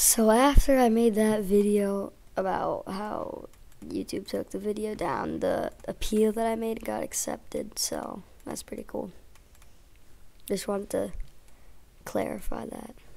So after I made that video about how YouTube took the video down, the appeal that I made got accepted, so that's pretty cool. Just wanted to clarify that.